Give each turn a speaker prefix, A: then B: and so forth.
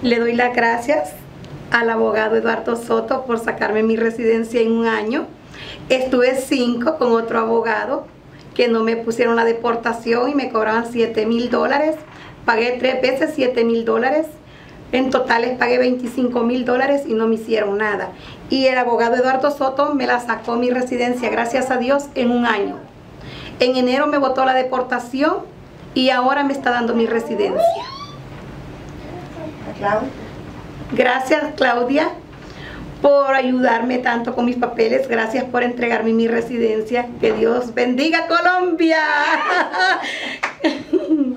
A: Le doy las gracias al abogado Eduardo Soto por sacarme mi residencia en un año. Estuve 5 con otro abogado que no me pusieron la deportación y me cobraban $7,000. Pagué 3 veces $7,000. En total les pagué $25,000 y no me hicieron nada. Y el abogado Eduardo Soto me la sacó mi residencia, gracias a Dios, en un año. En enero me botó la deportación y ahora me está dando mi residencia. Gracias, Claudia, por ayudarme tanto con mis papeles. Gracias por entregarme mi residencia. Que Dios bendiga Colombia.